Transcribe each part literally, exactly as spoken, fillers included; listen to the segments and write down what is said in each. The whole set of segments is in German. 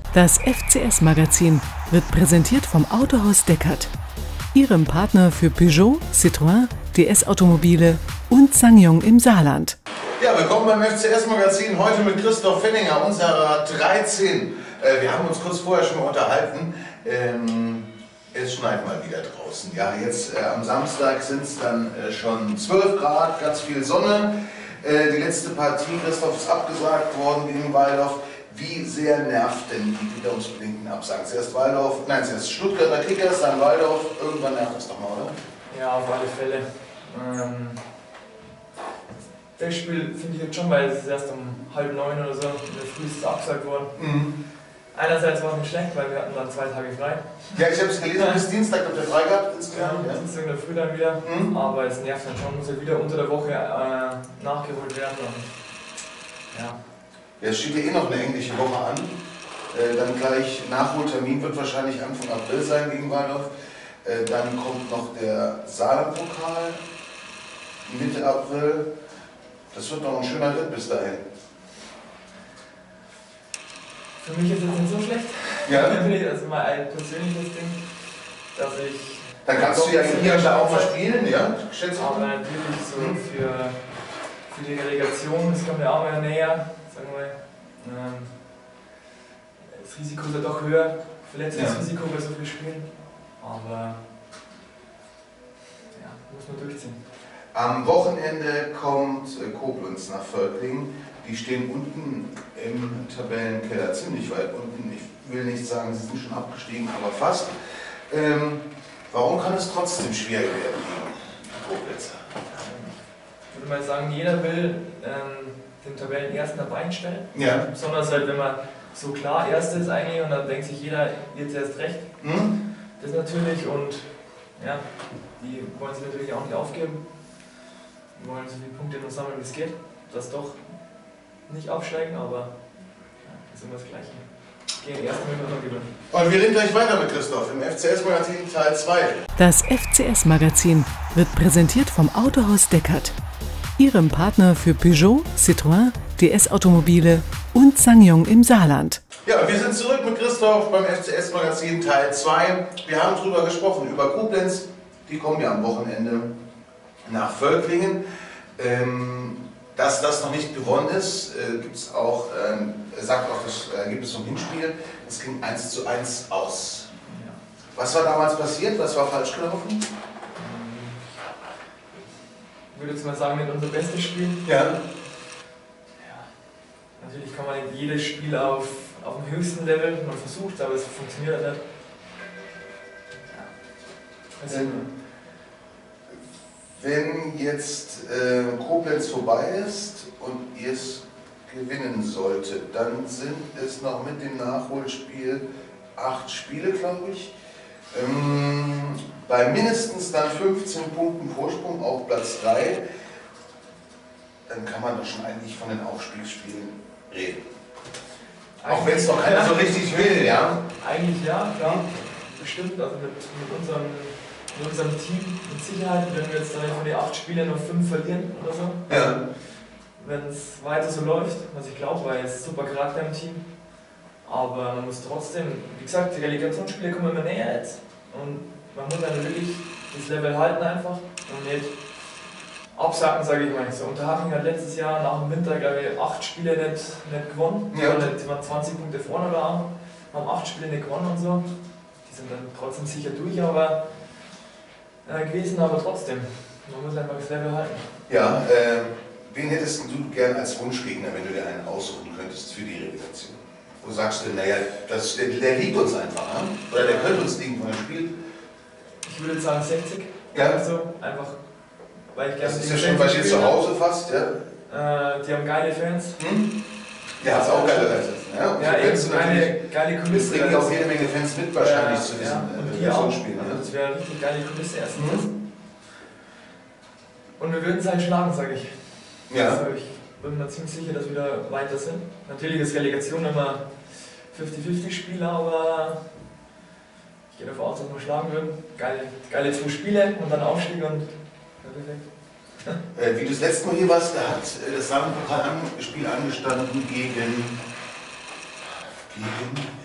Das F C S-Magazin wird präsentiert vom Autohaus Deckert, Ihrem Partner für Peugeot, Citroën, D S-Automobile und SsangYong im Saarland. Ja, willkommen beim F C S-Magazin, heute mit Christoph Fenninger, unserer dreizehn. Äh, wir haben uns kurz vorher schon mal unterhalten. Ähm, es schneit mal wieder draußen. Ja, jetzt äh, am Samstag sind es dann äh, schon zwölf Grad, ganz viel Sonne. Äh, die letzte Partie, Christoph, ist abgesagt worden gegen Waldorf. Wie sehr nervt denn die witterungsbedingten Absagen? Zuerst Waldorf, nein, zuerst Stuttgarter Kickers, dann Waldorf. Irgendwann nervt das doch mal, oder? Ja, auf alle Fälle. Ähm, das Spiel finde ich jetzt schon, weil es ist erst um halb neun oder so, in der Früh ist es abgesagt worden. Mhm. Einerseits war es nicht schlecht, weil wir hatten dann zwei Tage frei. Ja, ich habe es gelesen, bis Dienstag habt ihr frei gehabt insgesamt. Ja, Dienstag in der Früh dann wieder. Mhm. Aber es nervt dann schon, muss ja wieder unter der Woche äh, nachgeholt werden. Und, ja. Ja, es steht ja eh noch eine englische Woche an. Äh, dann gleich Nachholtermin wird wahrscheinlich Anfang April sein gegen Waldorf. Äh, dann kommt noch der Saarlandpokal Mitte April. Das wird noch ein schöner Ritt bis dahin. Für mich ist es nicht so schlecht. Ja. Das ist mal ein persönliches Ding, dass ich. Dann kannst du ja hier und da auch mal spielen, ja? Schätze aber natürlich so mhm. für, für die Relegation, das kommt ja auch mal näher. Sagen wir, ähm, das Risiko ist ja doch höher, Verletzungsrisiko ja. bei so vielen Spielen, aber ja, muss man durchziehen. Am Wochenende kommt Koblenz nach Völklingen. Die stehen unten im Tabellenkeller, ziemlich weit unten. Ich will nicht sagen, sie sind schon abgestiegen, aber fast. Ähm, warum kann es trotzdem schwer werden gegen die Koblenzer? Ich würde mal sagen, jeder will ähm, den Tabellenersten dabei stellen. Ja. Besonders halt, wenn man so klar Erster ist eigentlich und dann denkt sich jeder, jetzt erst recht. Mhm. Das natürlich und ja, die wollen sich natürlich auch nicht aufgeben. Die wollen so viele Punkte noch sammeln, wie es geht. Das doch nicht absteigen, aber ja, das ist immer das Gleiche. Gegen ersten müssen wir noch gewinnen. Und wir reden gleich weiter mit Christoph im F C S-Magazin Teil zwei. Das F C S-Magazin wird präsentiert vom Autohaus Deckert, Ihrem Partner für Peugeot, Citroën, D S-Automobile und SsangYong im Saarland. Ja, wir sind zurück mit Christoph beim F C S-Magazin Teil zwei. Wir haben darüber gesprochen, über Koblenz. Die kommen ja am Wochenende nach Völklingen. Ähm, dass das noch nicht gewonnen ist, äh, gibt es auch, ähm, sagt auch das Ergebnis vom Hinspiel. Es ging eins zu eins aus. Ja. Was war damals passiert? Was war falsch gelaufen? Ich würde jetzt mal sagen, nicht unser bestes Spiel. Ja. Ja. Natürlich kann man nicht jedes Spiel auf, auf dem höchsten Level, man versucht, aber es funktioniert nicht. Ja. Also, ähm, wenn jetzt äh, Koblenz vorbei ist und ihr es gewinnen solltet, dann sind es noch mit dem Nachholspiel acht Spiele, glaube ich. Ähm, bei mindestens dann fünfzehn Punkten Vorsprung auf Platz drei, dann kann man doch schon eigentlich von den Aufstiegsspielen reden. Auch wenn es noch keiner so richtig will, ja? Eigentlich ja, klar, bestimmt. Also mit, mit, unserem, mit unserem Team mit Sicherheit, wenn wir jetzt dann von den acht Spielen noch fünf verlieren oder so. Ja. Wenn es weiter so läuft, was ich glaube, weil es super Charakter im Team. Aber man muss trotzdem, wie gesagt, die Relegationsspiele kommen immer näher jetzt. Und man muss dann wirklich das Level halten einfach und nicht absacken, sage ich mal. So, Unterhaching hat letztes Jahr nach dem Winter, glaube ich, acht Spiele nicht, nicht gewonnen. Ja. Die waren zwanzig Punkte vorne da, haben acht Spiele nicht gewonnen und so. Die sind dann trotzdem sicher durch aber, äh, gewesen, aber trotzdem. Man muss einfach das Level halten. Ja, äh, wen hättest du gern als Wunschgegner, wenn du dir einen aussuchen könntest für die Relegation? Wo sagst du, naja, das, der, der liegt uns einfach, ne? Oder der könnte uns liegen von dem Spiel? Ich würde sagen sechzig. Ja. Also einfach, weil ich gerne. Das ist ja schon bei dir zu Hause fast, ja? Äh, die haben geile Fans. Hm? Ja, hast auch geile Fans. Ja, und ja, so eben, geile, geile Kulisse. bringen auch jede Menge Fans mit wahrscheinlich ja, zu diesem ja, und äh, die auch. Spiel. Ne? Das wäre eine richtig geile Kulisse erstens. Mhm. Und wir würden es halt schlagen, sage ich. Ja. Also ich bin mir ziemlich sicher, dass wir da weiter sind. Natürlich ist Relegation immer fünfzig fünfzig Spiele, aber ich gehe davon aus, dass wir schlagen würden. Geile, geile zwei Spiele und dann Aufstieg und ja, perfekt. Äh, wie du das letzte Mal hier warst, da hat äh, das Saarlandpokalspiel angestanden gegen, gegen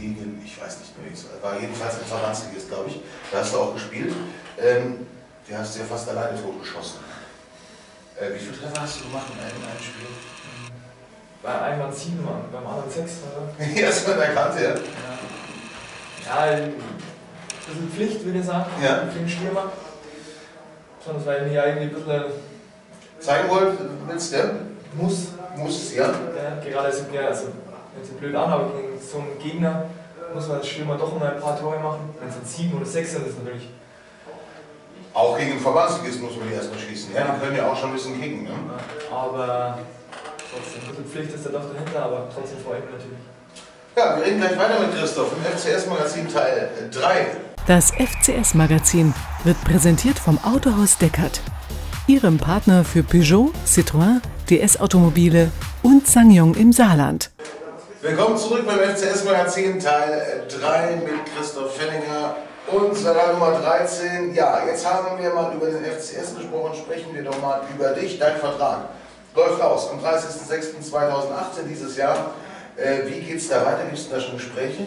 gegen, ich weiß nicht mehr, wie es war, jedenfalls ein Verbandsligist, glaube ich. Da hast du auch gespielt. Ähm, die hast du ja fast alleine totgeschossen. Äh, wie viele Treffer hast du gemacht in einem, einem Spiel? Bei einem waren sieben, beim anderen sechs. Oder? Ja, ist man erkannt, ja. Ja, das ist Pflicht, würde ich sagen, ja. für den Stürmer. Sonst, weil ich mir irgendwie ein bisschen zeigen wollt, willst du? Muss. Muss, ja. ja gerade so, ja, also, wenn es blöd an, aber gegen so einen Gegner muss man als Stürmer doch mal ein paar Tore machen. Wenn es dann sieben oder sechs sind, ist natürlich. Auch gegen den Verbandsligisten muss man die erstmal schießen. Ja, die können ja auch schon ein bisschen kicken. Ne? Aber trotzdem, ein bisschen Pflicht ist da doch dahinter, aber trotzdem freue ich mich natürlich. Ja, wir reden gleich weiter mit Christoph im F C S-Magazin Teil drei. Das F C S-Magazin wird präsentiert vom Autohaus Deckert, Ihrem Partner für Peugeot, Citroën, D S-Automobile und SsangYong im Saarland. Willkommen zurück beim F C S-Magazin Teil drei mit Christoph Fenninger und seiner Nummer dreizehn. Ja, jetzt haben wir mal über den F C S gesprochen, sprechen wir doch mal über dich. Dein Vertrag läuft aus am dreißigsten sechsten zweitausendachtzehn dieses Jahr. Äh, wie geht es da weiter? Gibt es da schon Gespräche?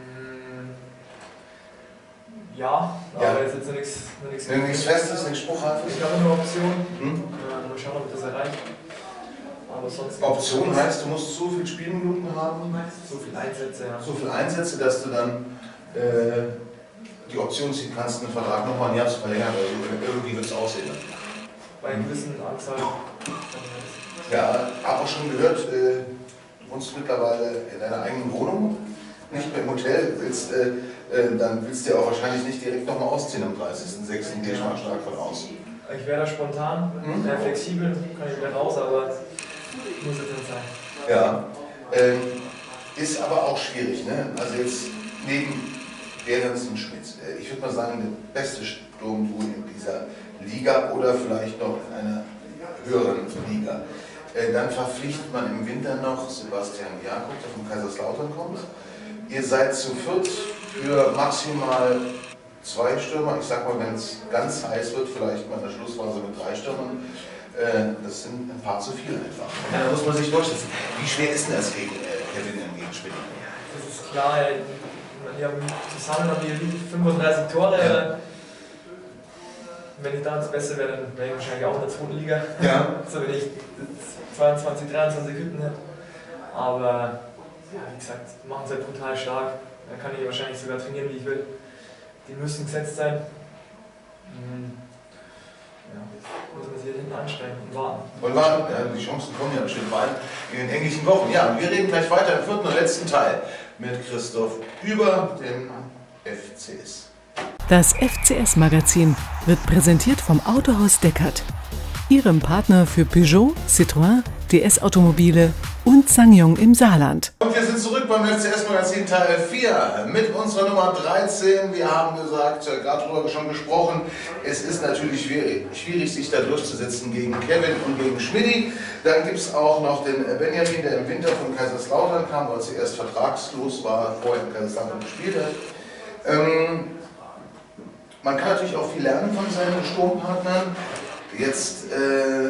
Ja, ja. aber jetzt ist nichts nichts nichts Festes, nichts Spruchhaltiges? Ich habe nur Optionen. Hm? Ja, mal schauen, ob das erreicht. Aber sonst Option heißt, du musst so viele Spielminuten haben? So viele Einsätze, ja. So viele Einsätze, dass du dann äh, die Option ziehen kannst, einen Vertrag nochmal ein Jahr zu verlängern. Also irgendwie wird es aussehen. Bei einer gewissen Anzahl. Ja, habe auch schon gehört, äh, du wohnst mittlerweile in deiner eigenen Wohnung, nicht mehr im Hotel, willst, äh, äh, dann willst du ja auch wahrscheinlich nicht direkt nochmal ausziehen am dreißigsten sechsten gehe ich mal stark von aus. Ich wäre da spontan, mhm. sehr flexibel, kann ich wieder raus, aber muss jetzt nicht sein. Ja, ähm, ist aber auch schwierig, ne? Also jetzt neben Behrens und Schmidt, äh, ich würde mal sagen, der beste Sturmduo in dieser Liga oder vielleicht noch in einer höheren Liga. Äh, dann verpflichtet man im Winter noch Sebastian Jakob, der von Kaiserslautern kommt. Ihr seid zu viert für maximal zwei Stürmer. Ich sag mal, wenn es ganz heiß wird, vielleicht mal in der Schlussphase mit drei Stürmern. Äh, das sind ein paar zu viel einfach. Ja, da muss man sich durchsetzen. Wie schwer ist denn das gegen äh, Kevin gegen Schmidt? Das ist klar, wir haben zusammen haben wir fünfunddreißig Tore. Ja. Wenn ich da ins Beste wäre, dann wäre ich wahrscheinlich auch in der zweiten Liga. Ja. So wenn ich zweiundzwanzig, dreiundzwanzig Hütten hätte. Aber ja, wie gesagt, machen es halt brutal stark. Da kann ich wahrscheinlich sogar trainieren, wie ich will. Die müssen gesetzt sein. Ja, muss man sich hier hinten anstrengen und warten. Und warten, ja, die Chancen kommen ja bestimmt bald in den englischen Wochen. Ja, wir reden gleich weiter im vierten und letzten Teil mit Christoph über den F C S. Das F C S-Magazin wird präsentiert vom Autohaus Deckert, Ihrem Partner für Peugeot, Citroën, D S-Automobile und SsangYong im Saarland. Und wir sind zurück beim F C S-Magazin Teil vier mit unserer Nummer dreizehn. Wir haben gesagt, gerade darüber schon gesprochen, es ist natürlich schwierig, schwierig, sich da durchzusetzen gegen Kevin und gegen Schmidti. Dann gibt es auch noch den Benjamin, der im Winter von Kaiserslautern kam, weil sie erst vertragslos war, vorher in Kaiserslautern gespielt hat. Ähm, man kann natürlich auch viel lernen von seinen Sturmpartnern. Jetzt äh,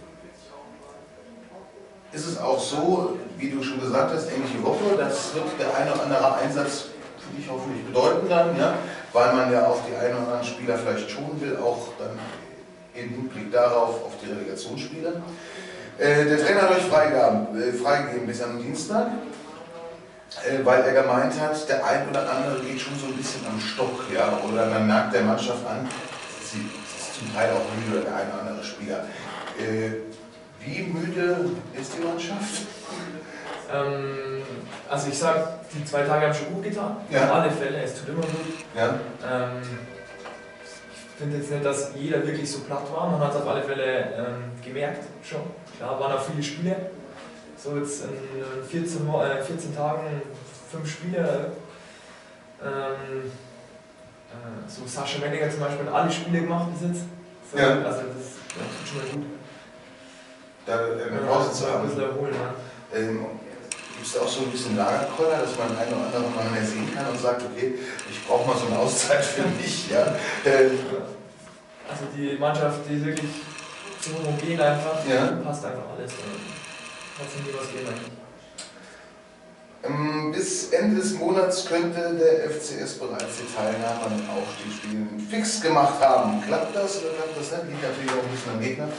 ist es auch so, wie du schon gesagt hast, englische Woche, das wird der eine oder andere Einsatz für dich hoffentlich bedeuten dann, ja, weil man ja auch die einen oder anderen Spieler vielleicht schonen will, auch dann im Hinblick darauf auf die Relegationsspiele. Äh, der Trainer hat euch freigegeben, äh, freigegeben bis am Dienstag, äh, weil er gemeint hat, der ein oder andere geht schon so ein bisschen am Stock, ja, oder man merkt der Mannschaft an, sie ist zum Teil auch müde, der ein oder andere Spieler. Äh, Wie müde ist die Mannschaft? Ähm, also ich sage, die zwei Tage haben schon gut getan. Ja. Auf alle Fälle, es tut immer gut. Ja. Ähm, ich finde jetzt nicht, dass jeder wirklich so platt war. Man hat es auf alle Fälle ähm, gemerkt schon. Klar, waren auch viele Spiele. So jetzt in vierzehn, äh, vierzehn Tagen fünf Spiele. Ähm, äh, so Sascha Menninger zum Beispiel hat alle Spiele gemacht bis jetzt. So, ja. Also das, das tut schon mal gut. Da eine Pause zu haben. Ein bisschen erholen, ja. Ähm, Gibt es da auch so ein bisschen Lagerkoller, dass man einen oder anderen mal mehr sehen kann und sagt, okay, ich brauche mal so eine Auszeit für mich. Ja? Ähm, also die Mannschaft, die ist wirklich so homogen einfach, ja. passt einfach alles. Kann sich nie was geben eigentlich. Bis Ende des Monats könnte der F C S bereits die Teilnahme an den Aufstiegsspielen fix gemacht haben. Klappt das oder klappt das nicht? Liegt natürlich auch ein bisschen am Gegner.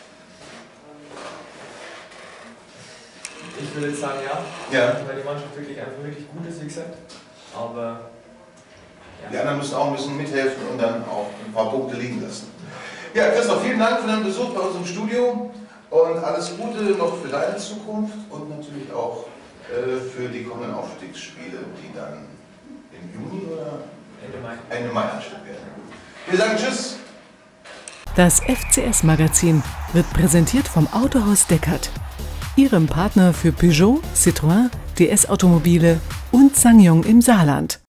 Ich würde jetzt sagen ja, ja, weil die Mannschaft wirklich einfach wirklich gut ist, wie gesagt. Aber ja. Die anderen müssen auch ein bisschen mithelfen und dann auch ein paar Punkte liegen lassen. Ja, Christoph, vielen Dank für deinen Besuch bei uns im Studio und alles Gute noch für deine Zukunft und natürlich auch äh, für die kommenden Aufstiegsspiele, die dann im Juni oder Ende Mai, Ende Mai anstehen werden. Wir sagen Tschüss. Das F C S-Magazin wird präsentiert vom Autohaus Deckert, Ihrem Partner für Peugeot, Citroën, D S Automobile und SsangYong im Saarland.